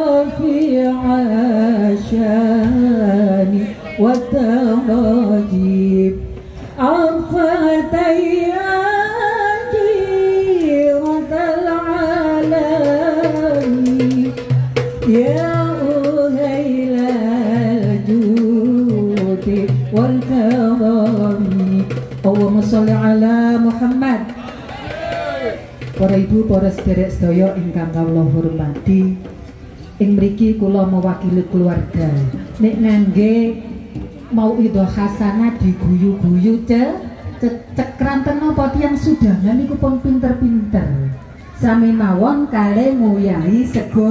في عشاني والتراجيب عرفت جيرة العالمين يا أهيل الجود والكرم اللهم صل على محمد. Para ibu, para sederek sedaya ingkang kawula hormati, ing mriki kula mewakili keluarga nek ngangge mauidhah hasanah diguyu-guyu cekranten napa tiyang sudangan niku pun pinter-pinter sami mawon kalih nguyahi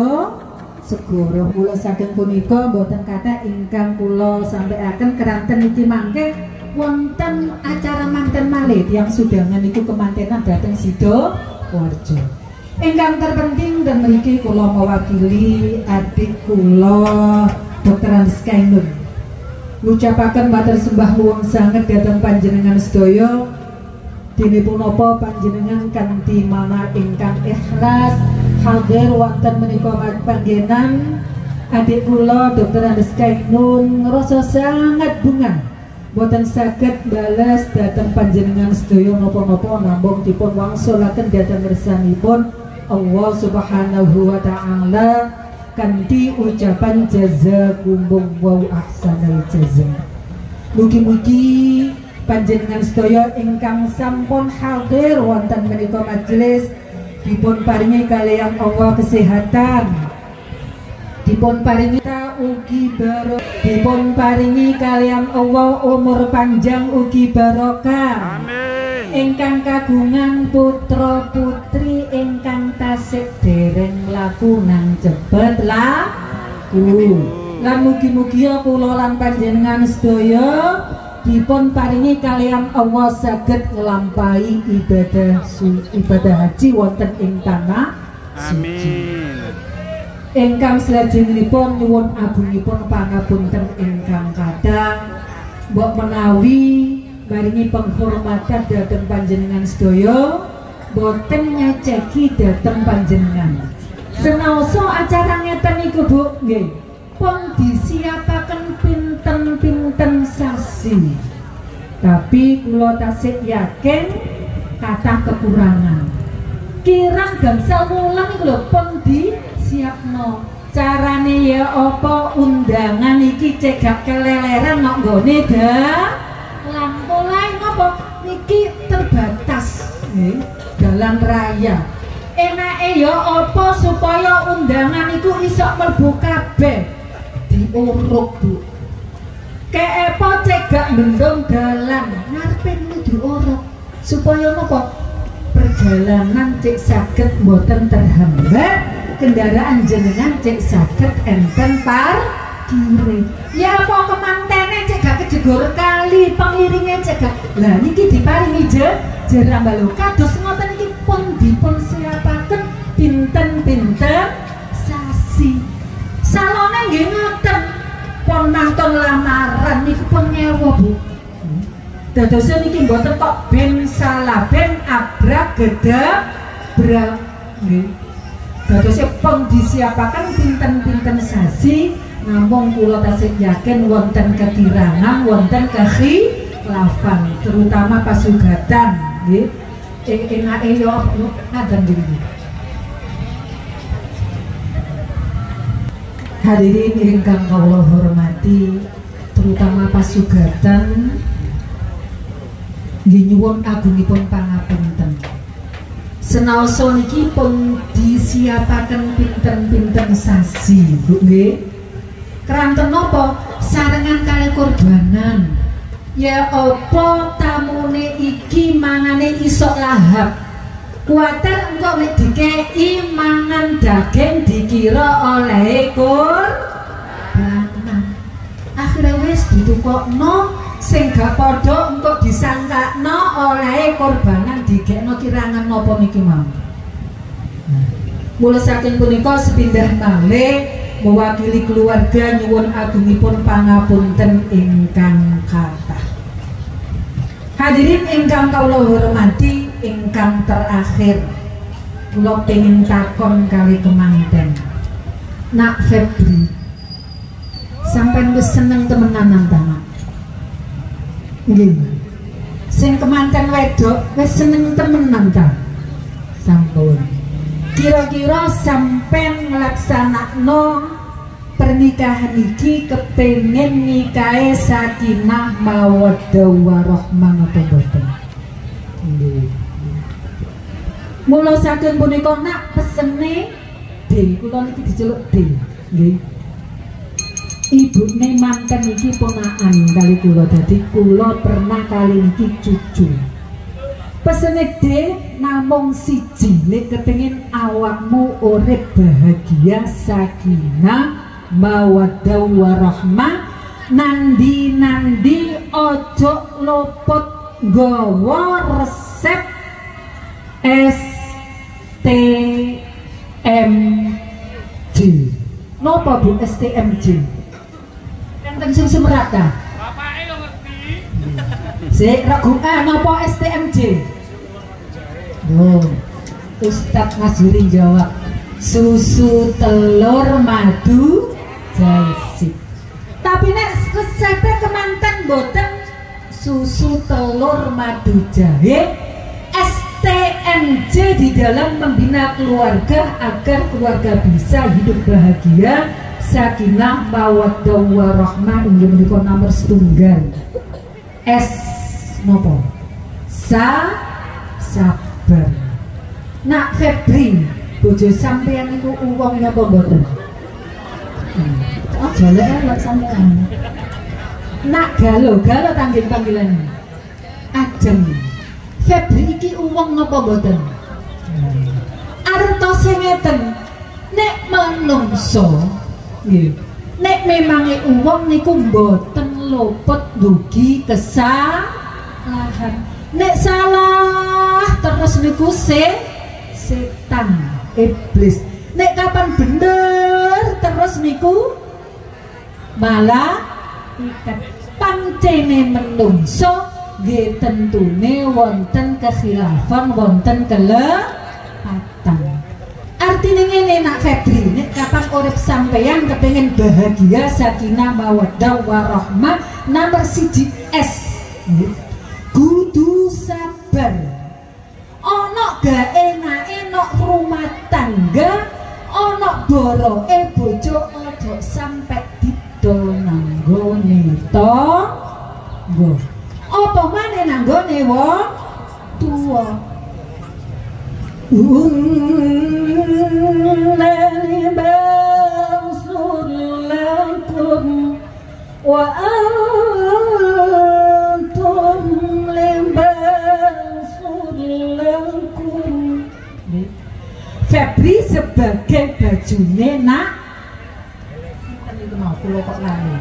segara kula saking punika mboten kathah ingkang kula sampaiaken keranten niki mangke wonten acara manten malih tiyang sudangan niku kemantenan dhateng Sidoarjo. Ingkang terpenting dan mriki kula mewakili adik kula Dr. Andiska Ainun ngucapaken matur sembah nuwun sanget dhateng panjenengan sedaya. Dene punapa panjenengan kanthi mana ingkang ikhlas hadir wonten menika panggenan adik kula Dr. Andiska Ainun ngrasa sangat bunga boten saged bales dhateng panjenengan sedaya napa-napa namung dipun wangsulaken dhateng ngersanipun Allah Subhanahu wa ta'ala kanthi ucapan jazakumullahu ahsanal jaza. Mugi-mugi panjenengan sedaya ingkang sampun hadir wonten menika majelis dipun paringi kaliyan Allah kesehatan, dipun paringi ugi barokah, dipun paringi kaliyan Allah umur panjang ugi barokah. Amin. Ingkang kagungan putra putri ingkang tasih dereng laku nang jebet laku. Lan mugi-mugi kula lan panjenengan sedaya dipun paringi kaliyan Allah saged nglampahi ibadah haji wonten ing tanah suci. Ingkang salajengipun nyuwun agungipun pangapunten ingkang kadang mbok menawi maringi penghormatan dhateng panjenengan sedaya boten ngeceki dhateng panjenengan. Senaosa acara ngeten niku Bu nggih pun disiapaken pinten-pinten sasi. Tapi kula tasih yakin kathah kekurangan. Kirang gangsal mulang iku lho pun disiapno. Carane ya apa undangan iki cegak keleleran nok nggone lampu lain apa niki terbatas jalan raya. Enake ya apa supaya undangan iku iso mlebu kabeh diuruk Bu. Keepo cegak bendong dalan ngarepe diuruk supaya napa perjalanan cek saged mboten terhambat, kendaraan jenengan cek saged enten parkire. Ya apa kemantene cek gak kejegor kali pengiringe cek gak. Lah niki diparingi jerambah lho kados ngoten iki pun dipun siapaken pinten-pinten sasi. Salone nggih ngoten pun mangton lamaran niku pun nyewa Bu. Dadosen niki mboten kok ben salah ben abrak gedhe brak nggih. Dadose pun disiapaken pinten-pinten sasi namung kula tasih yakin wonten kekirangan wonten kekhilafan terutama pasugatan nggih. Enake yo ngaten nggih. Hadirin ingkang kawula hormati terutama pasugatan nggih nyuwun agungipun pangapunten. Senaosa niki pun disiapaken pinten-pinten sasi Bu nggih. Keranten napa sarengan kalih korbanan. Ya apa tamune iki mangane isok lahap. Kuwatir engko nek dikei mangan daging dikira oleh korbanan. Akhire wis ditukokno sing gak padha engko disangkakno oleh korbanan digekno kirangan napa niki mau. Mula saking punika sepindah malih mewakili keluarga nyuwun agungipun pangapunten ingkang kathah. Hadirin ingkang kawula hormati, ingkang terakhir kula pengin takon kali kemanten. Nak Febri sampai wis seneng temenan ta Nak? Nggih. Sing kemanten wedok wis seneng temenan ta? Sampun. Kira-kira sampean nglaksanakno pernikahan iki kepengin nikahe sakinah mawaddah warahmah apa boten? Nggih. Mula saking punika Nak pesene D, kula niki diceluk D. Nggih. Ibune manten iki ponakan kali kula, dadi kula pernah kali niki cucu. Pesene D namung siji, nek kepengin awakmu urip bahagia sakinah mawaddah warahmah, nandi-nandi ojo lopot nggawa resep STMJ. Napa Bu STMJ? Enten sing semerat ta? Bapake yo ngerti. Sik ragukan napa STMJ? Oh, Ustadz Masuri jawab, susu telur madu jaisik. Tapi nek resepnya kemanten boten susu telur madu jahe, STMJ di dalam membina keluarga agar keluarga bisa hidup bahagia sakinah mawaddah warahmah. Inggih menika nomor setunggal. S nopo? Sabar. Nak Febri, bojo sampeyan niku uwong napa mboten? Oh, jalek lek sampeyan. Nak Galo tanggih panggilan. Ajeng. Febri iki uwong napa mboten? Artose ngeten. Nek manungsa, nggih. Nek memange uwong niku mboten luput dugi kesalahan. Nek salah terus niku setan iblis. Nek kapan bener terus niku malah ikat. Pancene menungso nggih tentune wonten kekhilafan, wonten kelepatan. Artine ngene Nak Febri, nek kapan urip sampeyan kepengin bahagia sakinah mawaddah warahmah, nomor 1 S. Kudu sabar. Ono gak enake nok rumah tangga, ono boroke bojo ojo sampe didol nanggone tangga. Apa maneh nanggone wong tuwa. Unnani bangsur lakum wa antum libangsur lakum. Febri sebagai bajune Nak itu mau kula kok lali.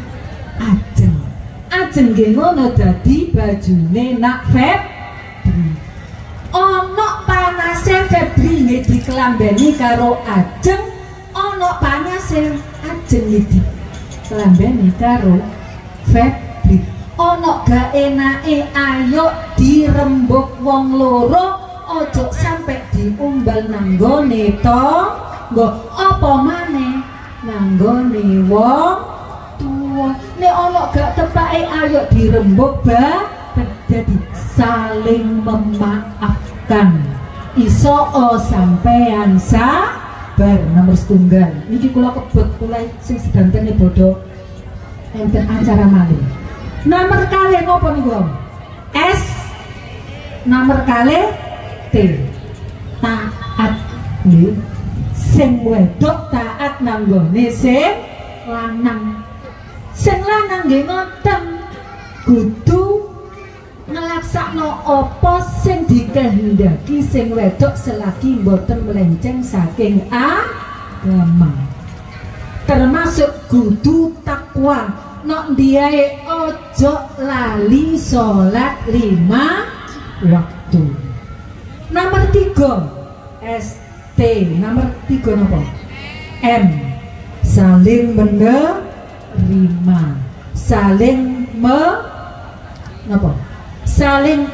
Ajeng nggih ngono dadi bajune Nak Febri. Ono panase Febri nggih dikelambeni karo Ajeng, ono panase Ajeng nggih dikelambeni karo Febri. Ono gak enake ayo dirembuk wong loro, ojo sampai diumbal nanggone tangga, apa maneh nanggone wong tuwa. Nek ono gak tepake ayo dirembuk jadi saling memaafkan. Iso sampean sabar. Nomor setunggal niki kula kebet kula sing sedantene bodoh enten acara malih. Nomor kalih ngopo niku? S. Nomor kalih T. Taat. Nggih. Sing wedok taat nanggone sing lanang. Sing lanang nggih ngoten, kudu ngelaksakno apa sing dikehendaki sing wedok selagi mboten melenceng saking agama. Termasuk kudu takwa. Nok diae ojo lali salat 5 waktu. Nomor 3 ST. Nomor 3 napa? M. Saling menerima, saling napa? Saling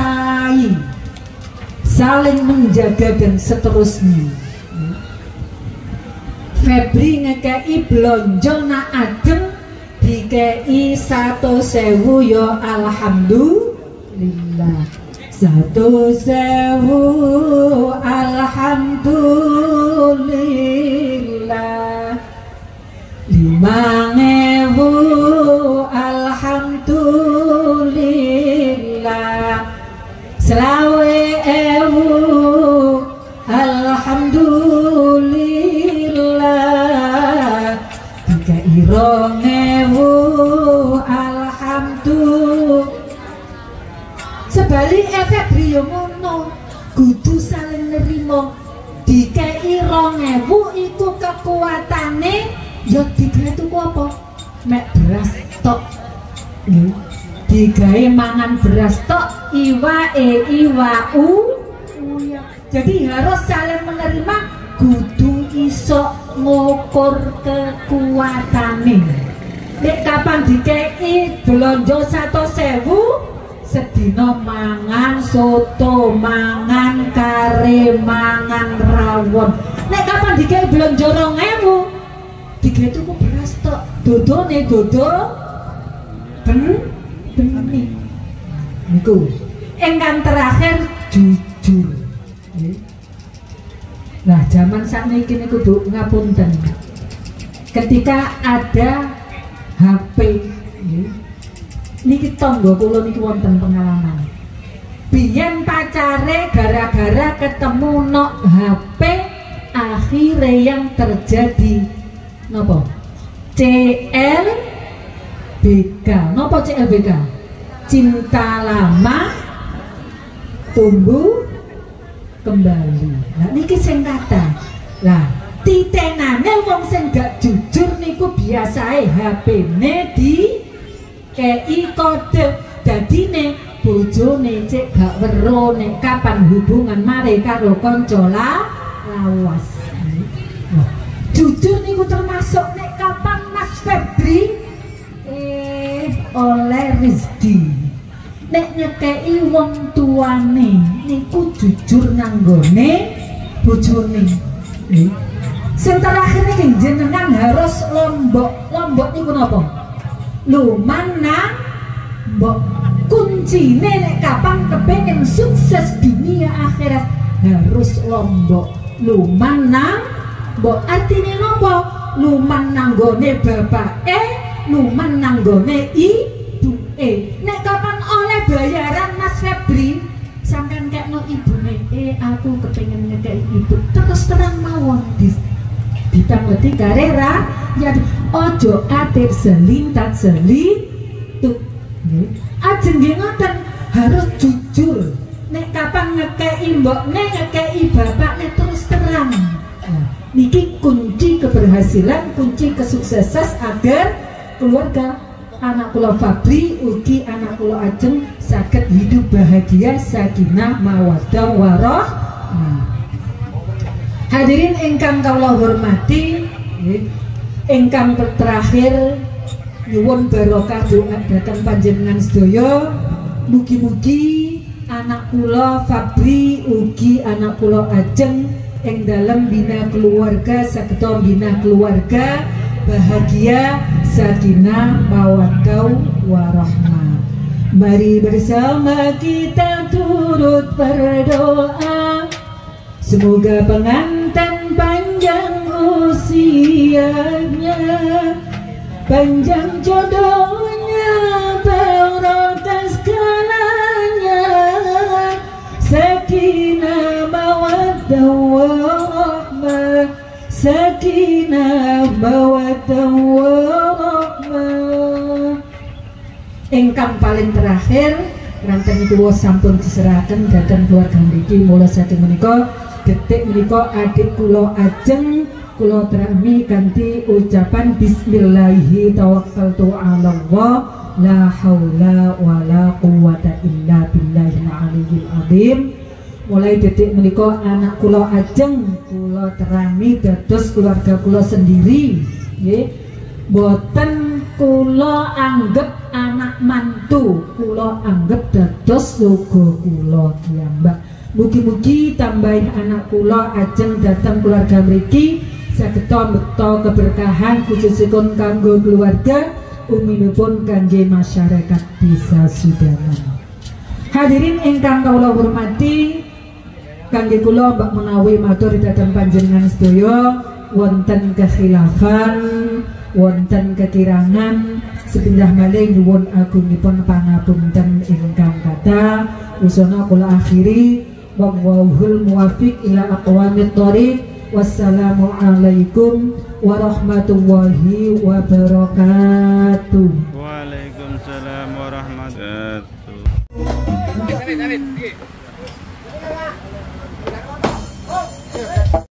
mencintai, saling menjaga dan seterusnya. Febri ngekei blonjo nak adem dikei 100.000 yo alhamdulillah. 100.000 alhamdulillah. 5.000 alhamdulillah. 20.000 alhamdulillah. 2.000 alhamdulillah. Sebalik Febri yo ngono, kudu saling nerimo. Dikei 2.000 iku kekuatane yo digawe tuku apa? Mek beras tok. Digawe mangan beras tok, iwau. Jadi harus saling menerima, kudu iso ngukur kekuatane. Nek kapan dikei blonjo 100.000 sedina mangan soto, mangan kare, mangan rawon. Nek kapan dikei blonjo 2.000 dikei tuku beras tok, dodone dodo benih. Niku ingkang terakhir jujur. Nah, zaman sakniki niku kudu ngapunten. Ketika ada HP niki tangga kula niki wonten pengalaman. Biyen pacare gara-gara ketemu nok HP, akhirnya yang terjadi napa? CLBK. Napa CLBK? Cinta lama tumbuh kembali. Nah niki sing kata. Lah titenane wong sing gak jujur niku biasae HP-ne di kei kode, dadine bojone cek gak weruh nek kapan hubungan mare karo kanca lawas. Jujur niku termasuk nek kapan Mas Febri oleh rezeki. Nek nyekei wong tuane niku jujur nanggone bojone. Sing terakhir iki jenengan harus lombok niku napa? Lumanang mbok kuncine nek kapan kepengen sukses dunia akhirat harus lombok. Lumanang mbok artine napa? Lumanang nggone bapake, lumanang nggone ibuke. Nek kapan oleh bayaran Mas Febri sampean kekno ibune, aku kepengen ngekei ibu, terus terang mawon ditangleti karera ya ojo atir selintut. Ajeng nggih ngoten, harus jujur. Nek kapan ngekei mbokne, ngekei bapakne terus terang. Niki kunci keberhasilan, kunci kesuksesan agar keluarga anak kula Fabri ugi anak kula Ajeng saged hidup bahagia, sakinah mawaddah warahmah. Hadirin ingkang kawula hormati, ingkang terakhir nyuwun barokah doa dhateng panjenengan sedaya. Mugi-mugi anak kula Fabri ugi anak kula Ajeng ing dalem bina keluarga saged bina keluarga bahagia, sakinah mawaddah warahmah. Mari bersama kita turut berdoa, semoga pengantin panjang usianya, panjang jodohnya, barokah segalanya, sakinah mawaddah warahmah, sakinah mawaddah warahmah. Ingkang paling terakhir ranten kula sampun diserahaken dhateng keluarga mriki, mula saking menika detik menika adik kula Ajeng kula terami kanthi ucapan bismillahi tawakkaltu 'ala Allah la haula wala quwata illa billahil aliyyil azim. Mulai detik menika anak kula Ajeng kula terami dados keluarga kula sendiri, nggih. Boten kula anggap anak mantu, kula anggap dados logo kula piyambak. Mugi-mugi tambahin anak kula Ajeng datang keluarga mriki sageta mbekta keberkahan khususipun kanggo keluarga uminipun kangge masyarakat Desa Sudaman. Hadirin ingkang kawula hormati, kangge kula mbak menawi matur dhateng panjenengan sedaya wonten kekhilafan, wonten kekirangan, sepindah malih nyuwun agungipun pangapunten ingkang kathah. Usana kula akhiri, wallahul muwaffiq ila aqwamit thoriq. Wassalamualaikum warahmatullahi wabarakatuh.